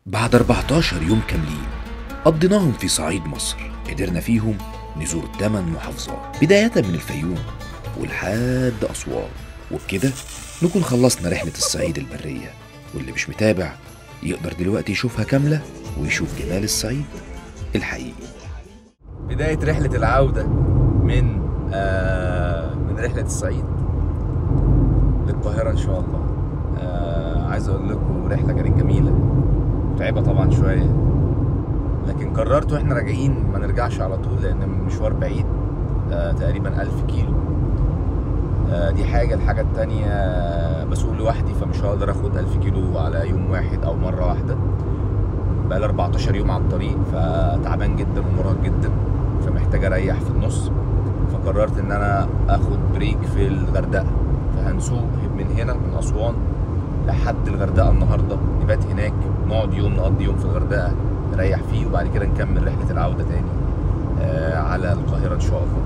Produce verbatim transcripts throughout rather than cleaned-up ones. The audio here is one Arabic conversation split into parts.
بعد أربعتاشر يوم كاملين قضيناهم في صعيد مصر، قدرنا فيهم نزور ثمان محافظات بداية من الفيوم ولحد أسوان، وبكده نكون خلصنا رحلة الصعيد البرية. واللي مش متابع يقدر دلوقتي يشوفها كاملة ويشوف جمال الصعيد الحقيقي. بداية رحلة العودة من آه من رحلة الصعيد للقاهرة إن شاء الله. آه عايز أقول لكم رحلة كانت جميلة، متعبة طبعا شوية، لكن قررت واحنا راجعين ما نرجعش على طول لأن المشوار بعيد، آه تقريبا ألف كيلو. آه دي حاجة. الحاجة التانية آه بسوق لوحدي، فمش هقدر اخد ألف كيلو على يوم واحد أو مرة واحدة. بقالي أربعتاشر يوم على الطريق، فتعبان جدا ومرهق جدا، فمحتاج اريح في النص. فقررت ان انا اخد بريك في الغردقة، فهنسوق من هنا من أسوان لحد الغردقة النهاردة، نبات هناك، نقعد يوم نقضي يوم في الغردقة نريح فيه، وبعد كده نكمل رحلة العودة تاني آه على القاهرة إن شاء الله.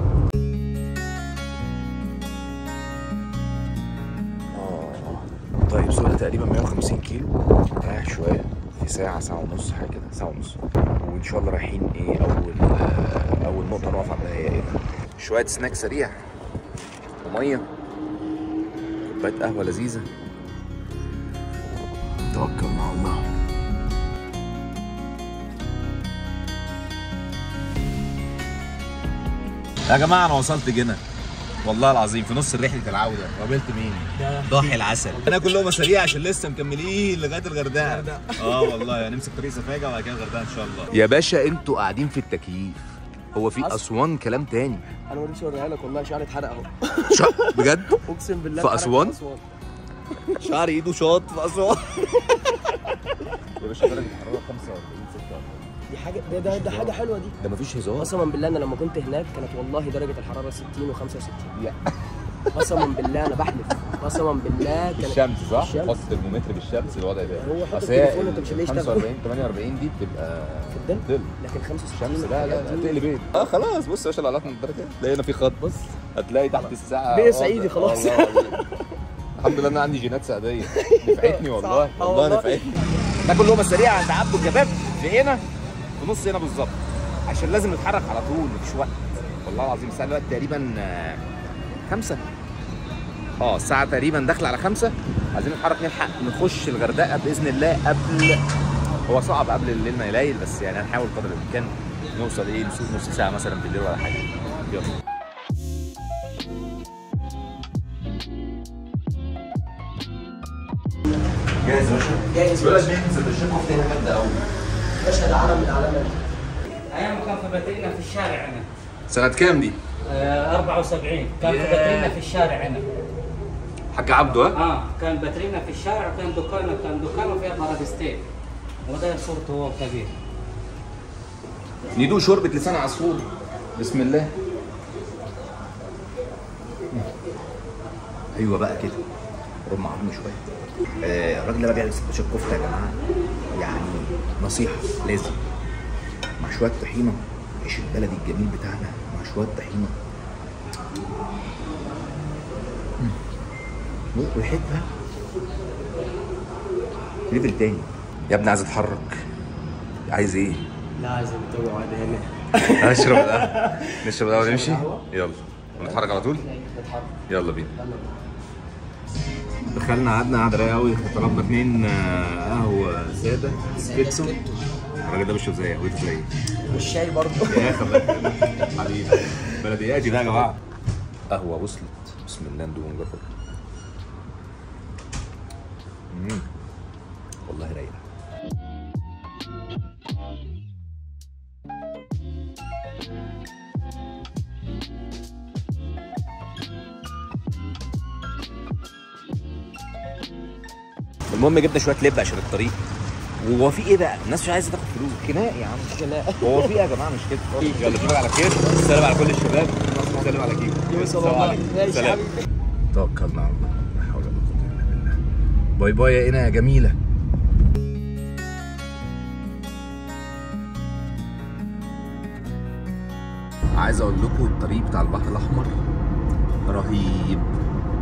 آه طيب سوقنا تقريبا مية وخمسين كيلو، رايح شوية في ساعة ساعة ونص حاجة كده، ساعة ونص، وإن شاء الله رايحين إيه أول آه أول نقطة نقف عندها هي إيه؟ شوية سناك سريع ومية، كوباية قهوة لذيذة، توكلنا على الله. يا جماعة أنا وصلت جنة والله العظيم في نص رحلة العودة. قابلت مين؟ ضاحي العسل. أنا كلهم سريع عشان لسه مكملين لغاية الغردقة. اه والله هنمسك طريق سفاجة وبعد كده الغردقة إن شاء الله. يا باشا أنتوا قاعدين في التكييف، هو في أسوان كلام تاني. أنا ما رضيتش أوريها لك والله، شعري اتحرق أهو. بجد؟ أقسم بالله في أسوان؟ شعر ايده شاط في اسوان. يا باشا درجة الحرارة خمسة وأربعين ستة وأربعين. دي حاجة ده ده, ده حاجة حلوة دي. ده مفيش هزار. قسما بالله أنا لما كنت هناك كانت والله درجة الحرارة ستين وخمسة وستين. قسما بالله أنا بحلف، قسما بالله كانت الشمس صح؟ الشمس. حط الترمومتر بالشمس الوضع ده. هو حط أصل التليفون وأنت مش هتلاقيه خمسة وأربعين ثمانية وأربعين دي بتبقى في الظل، ظل، لكن خمسة وستين الشمس لا لا لا تقلب ايه؟ اه خلاص بص يا باشا العلاقة من الدرجة تلاقي هنا في خط، بص هتلاقي تحت الساعة بيه صعيدي خلاص. الحمد لله انا عندي جينات سعديه، نفعتني والله والله نفعتني. ناكل لقمه سريعه عند عبده الكباب في هنا في نص هنا بالظبط، عشان لازم نتحرك على طول مفيش وقت. والله العظيم الساعه دلوقتي تقريبا خمسة، اه الساعه تقريبا داخله على خمسة، عايزين نتحرك نلحق نخش الغردقه باذن الله قبل، هو صعب قبل الليل ما يليل، بس يعني هنحاول قدر الامكان نوصل ايه نسوق نص ساعه مثلا بالليل ولا حاجه. يلا جاهز يا باشا؟ جاهز. بلاش ننزل الشيك كفته هنا جامده قوي. باشا ده علم من العلامات. أيام كان في باترينا في الشارع هنا. سنة كام دي؟ آه أربعة وسبعين كان في باترينا في الشارع هنا. حاج عبده ها؟ اه كان باترينا في الشارع، وكان دكانه كان دكانه فيها مرابستين، وده صورته هو كبير. ندوق شوربة لسان عصفور. بسم الله. ايوه بقى كده رم عظمي شويه. آه الراجل ده بقى بيعمل سندوتشات كفته يا جماعه، يعني نصيحه لازم مع شويه طحينه، عيش البلدي الجميل بتاعنا مع شويه طحينه. ريحتها ليفل تاني. يا ابني عايز اتحرك. عايز ايه؟ لا عايز تقعد هنا. اشرب القهوه. نشرب القهوه ونمشي؟ يلا ونتحرك على طول؟ نتحرك. يلا بينا. دخلنا قعدنا قعده رايقه قوي، طلبنا اتنين قهوه ساده اسبريسو. الراجل ده بيشرب زي قهوته زي والشاي برضه. يا اخي حبيبي بلدياتي ده يا جماعه. قهوه وصلت، بسم الله ندوق ونجرب. امم والله رايقه. المهم جبنا شويه لب عشان الطريق. وهو في ايه بقى؟ الناس مش عايزه تاخد فلوس. خناق يا عم خناق. هو في ايه يا جماعه؟ مش كده. يلا اشوفك على خير، سلام على كل الشباب، سلام على كيكو. السلام عليكم. سلام. توكلنا على الله، لا حول ولا قوه الا بالله. باي باي يا انا يا جميله. عايز اقول لكم الطريق بتاع البحر الاحمر رهيب،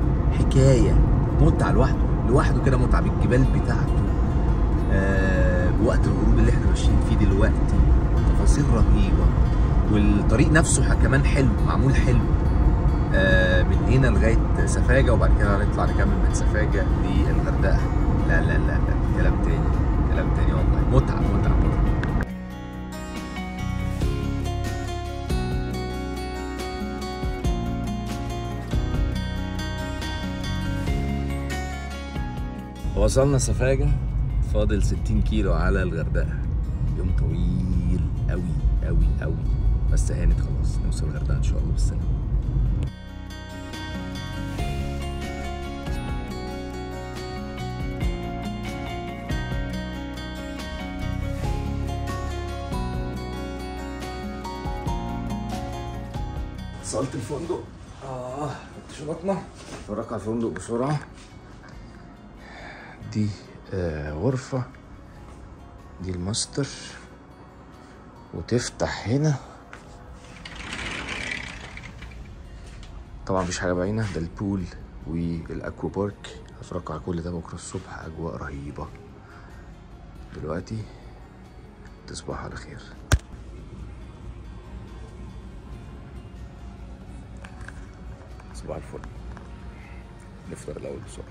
حكايه، متعه لوحده لوحده كده، متعه بالجبال بتاعته. آه وقت الغروب اللي احنا ماشيين فيه دلوقتي تفاصيل رهيبه، والطريق نفسه كمان حلو، معمول حلو. آه من هنا لغايه سفاجه، وبعد كده هنطلع نكمل من سفاجه للغردقه. لا لا لا لا كلام تاني، كلام تاني والله، متعه متعه متعه. وصلنا سفاجة، فاضل ستين كيلو على الغردقة. يوم طويل قوي قوي قوي، بس هانت خلاص، نوصل الغردقة ان شاء الله بالسلامة. وصلت الفندق. اه شنطنا، نتفرج على الفندق بسرعة. دي آه غرفة، دي الماستر، وتفتح هنا طبعا مفيش حاجة باينة، ده البول والاكوا بارك. هفرجكوا على كل ده بكرة الصبح، اجواء رهيبة. دلوقتي تصبحوا على خير. صباح الفل. نفطر الاول بسرعة.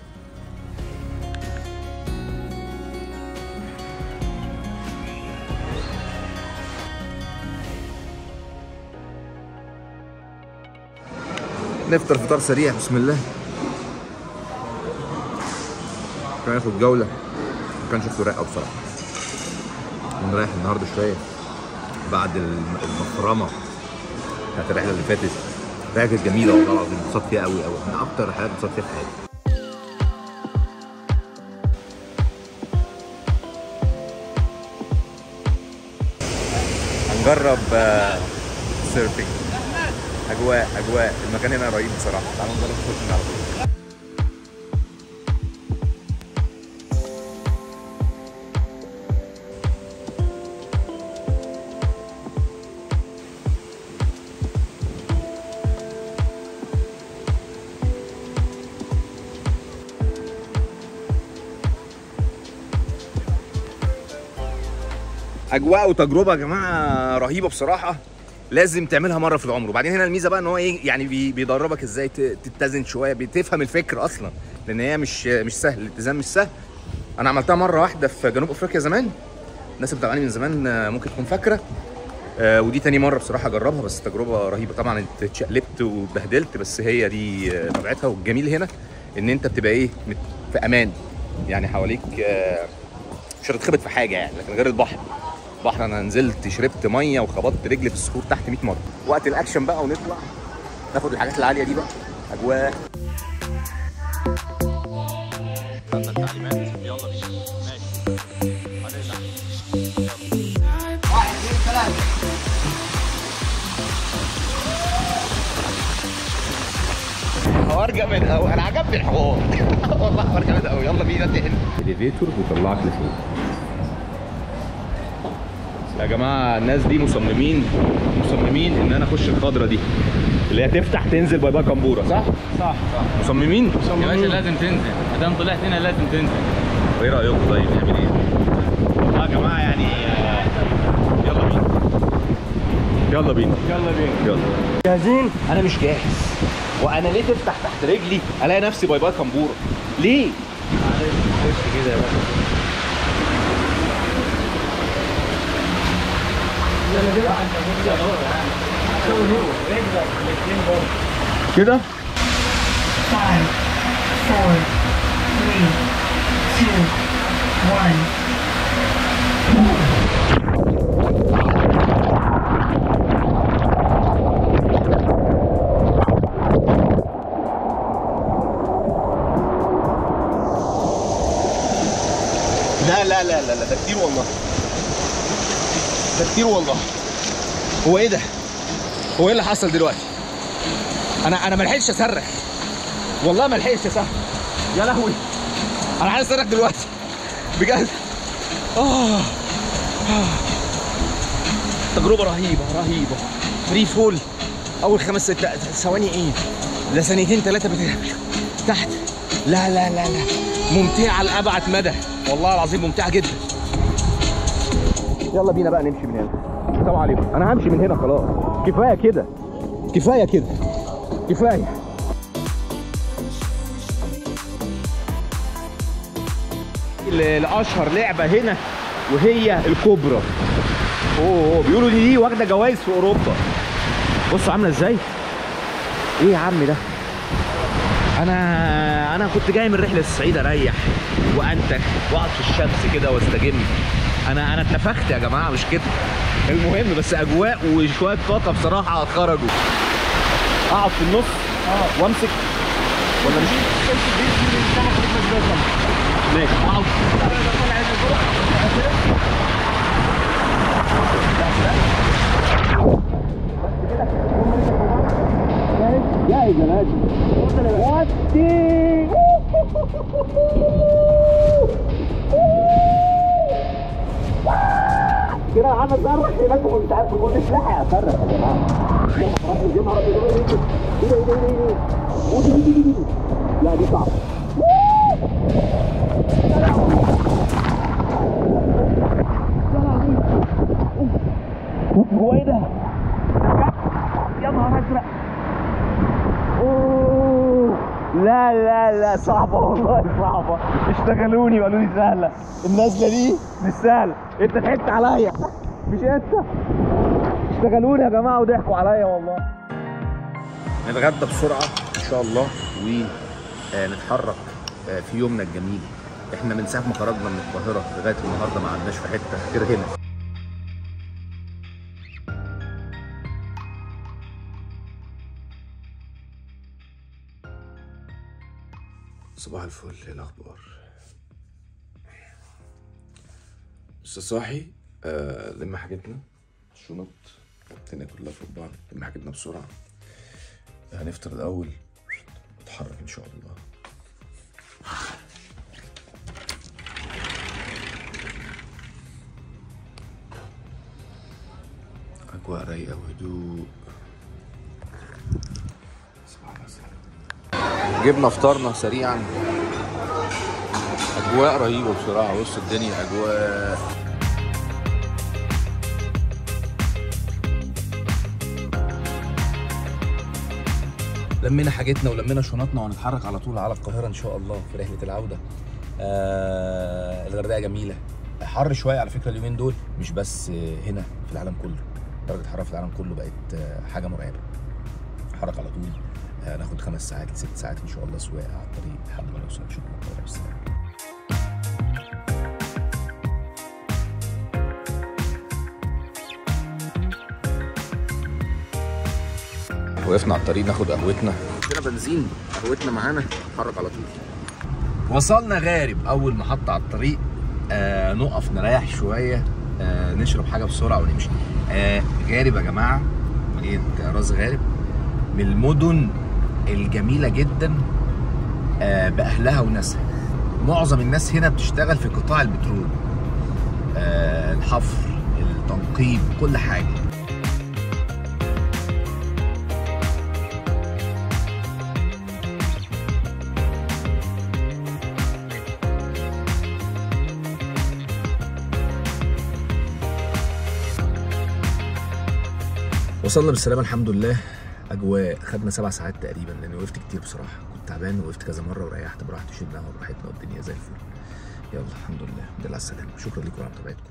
نفطر فطار سريع بسم الله. كان ناخد جولة، كان شفته رايقة بصراحة. كنا رايح النهارده شوية بعد المفرمة بتاعت الرحلة اللي فاتت. الرحلة كانت جميلة والله العظيم، انبسطت فيها قوي قوي، من أكتر الرحلات انبسطت فيها في حياتي. هنجرب سيرفينج. اجواء اجواء المكان هنا رهيب بصراحه. تعالوا نجرب نخش على طول. اجواء وتجربه يا جماعه رهيبه بصراحه، لازم تعملها مره في العمر. وبعدين هنا الميزه بقى ان هو ايه يعني بيدربك ازاي تتزن شويه، بتفهم الفكر اصلا، لان هي مش مش سهل، الالتزام مش سهل. انا عملتها مره واحده في جنوب افريقيا زمان، الناس اللي بتابعني من زمان ممكن تكون فاكره. آه ودي تاني مره بصراحه اجربها، بس تجربه رهيبه. طبعا اتشقلبت واتبهدلت، بس هي دي طبيعتها. والجميل هنا ان انت بتبقى ايه في امان، يعني حواليك آه مش هتتخبط في حاجه يعني، لكن غير البحر. البحر انا نزلت شربت ميه وخبطت رجلي في الصخور تحت مية مره. وقت الاكشن بقى ونطلع ناخد الحاجات العاليه دي بقى. اجواء. استنى التعليمات، يلا بينا. ماشي هنطلع. واحد اثنين ثلاثه. حوار جامد قوي، انا عجبني الحوار. والله حوار جامد قوي. يلا بينا تحل. اليفيتور بيطلعك لفوق. يا جماعه الناس دي مصممين مصممين ان انا اخش الخضره دي اللي هي تفتح تنزل باي باي كمبوره، صح؟ صح صح. مصممين؟ يا باشا لازم تنزل، ما دام طلعت هنا لازم تنزل. وايه رايكم طيب نعمل ايه؟ اه يا جماعه يعني يلا بينا يلا بينا يلا بينا يلا. جاهزين؟ انا مش جاهز. وانا ليه تفتح تحت رجلي الاقي نفسي باي باي كمبوره؟ ليه؟ خش كده يا باشا. كده five, four, three, two, one. لا لا لا لا ده كتير والله، ده كتير والله. هو ايه ده؟ هو ايه اللي حصل دلوقتي؟ انا انا ما لحقتش اصرخ والله، ما لحقتش اصرخ. يا لهوي انا عايز اصرخ دلوقتي بجد. اه تجربه رهيبه رهيبه. فري فول اول خمس ست ثواني ايه؟ ده ثانيتين ثلاثه تحت. لا لا لا لا ممتعه لابعد مدى والله العظيم، ممتعه جدا يلا بينا بقى نمشي من هنا. السلام عليكم. انا همشي من هنا خلاص، كفايه كده كفايه كده كفايه. لاشهر لعبه هنا وهي الكوبرا. اوه بيقولوا دي دي واخده جوائز في اوروبا. بصوا عامله ازاي. ايه يا عم ده؟ انا انا كنت جاي من رحله الصعيد اريح وانتخ واقعد في الشمس كده واستجم. انا انا اتنفخت يا جماعه مش كده. المهم بس اجواء وشويه طاقه بصراحه خرجوا. اقعد في النص وامسك ولا مش ماشي اقعد. جاهز يا باشا. ودي كده عمل صرخ هناك ومش عارف يقول اسلحه يا صرخ يا جماعه. يا نهار ابيض ايه ده ايه ده ايه ده ايه ده؟ لا دي صعبه. هو ايه ده؟ يا نهار ازرق. اوه لا لا لا صعبه والله صعبه. اشتغلوني وقالوا لي سهله. النازله دي مش سهله. انت ضحكت عليا مش انت. اشتغلوني يا جماعه وضحكوا عليا والله. نتغدى بسرعه ان شاء الله ونتحرك في يومنا الجميل. احنا من ساعه ما خرجنا من القاهره لغايه النهارده ما عدناش في حته غير هنا. صباح الفل. ايه الاخبار؟ لسه صاحي. آه لم حاجتنا الشنط الدنيا كلها فوق بعض. لم حاجتنا بسرعه. هنفطر الاول نتحرك ان شاء الله. اجواء رايقه وهدوء. جبنا فطارنا سريعا. اجواء رهيبه بصراحه. بص الدنيا اجواء. لمينا حاجتنا ولمينا شنطنا وهنتحرك على طول على القاهره ان شاء الله في رحله العوده. آه الغردقه جميله. حر شويه على فكره اليومين دول، مش بس هنا في العالم كله. درجه الحراره في العالم كله بقت حاجه مرعبه. نتحرك على طول. هناخد خمس ساعات لست ساعات ان شاء الله سواقه على الطريق لحد ما نوصل ان شاء الله القاهره بالسلامه. وقفنا على الطريق ناخد قهوتنا. عندنا بنزين، قهوتنا معانا، نتحرك على طول. وصلنا غارب اول محطه على الطريق. آه نقف نريح شويه. آه نشرب حاجه بسرعه ونمشي. آه غارب يا جماعه، مدينه راس غارب من المدن الجميلة جدا آه بأهلها وناسها. معظم الناس هنا بتشتغل في قطاع البترول. آه الحفر، التنقيب، كل حاجة. وصلنا بالسلامة الحمد لله. اجواء خدنا سبع ساعات تقريبا لان وقفت كتير بصراحه. كنت تعبان وقفت كذا مره وريحت براحتي وشربنا قهوه براحتنا والدنيا زي الفل. يلا الحمد لله الحمد لله على السلامه. شكرا لكم على متابعتكم.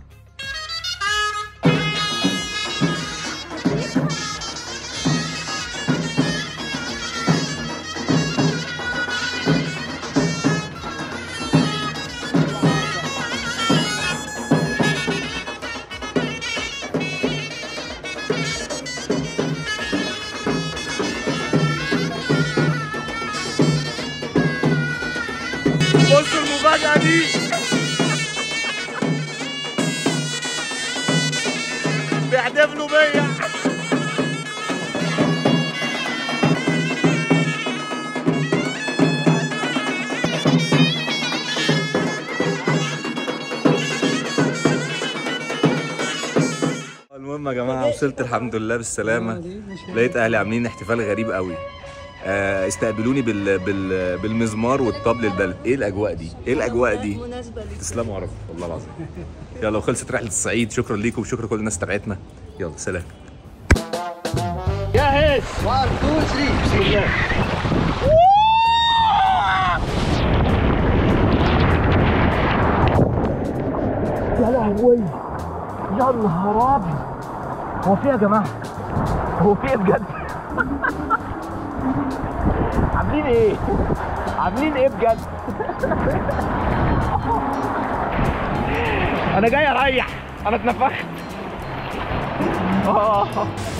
بصوا المفاجأة دي. بيحتفلوا بيا. المهم يا جماعة وصلت الحمد لله بالسلامة. لقيت أهلي عاملين احتفال غريب قوي. آه، استقبلوني بال... بال... بالمزمار والطبل البلد. ايه الاجواء دي؟ ايه الاجواء دي؟ تسلموا يا رب والله العظيم. يلا وخلصت رحله الصعيد، شكرا ليكم وشكرا كل الناس تابعتنا. يلا سلام. جاهز واحد اتنين تلاتة بسم الله. يا لهوي يا نهار ابيض، هو في يا جماعه؟ هو في ايه بجد؟ عاملين ايه؟ عاملين ايه بجد؟ انا جاي اريح، انا اتنفخت. اه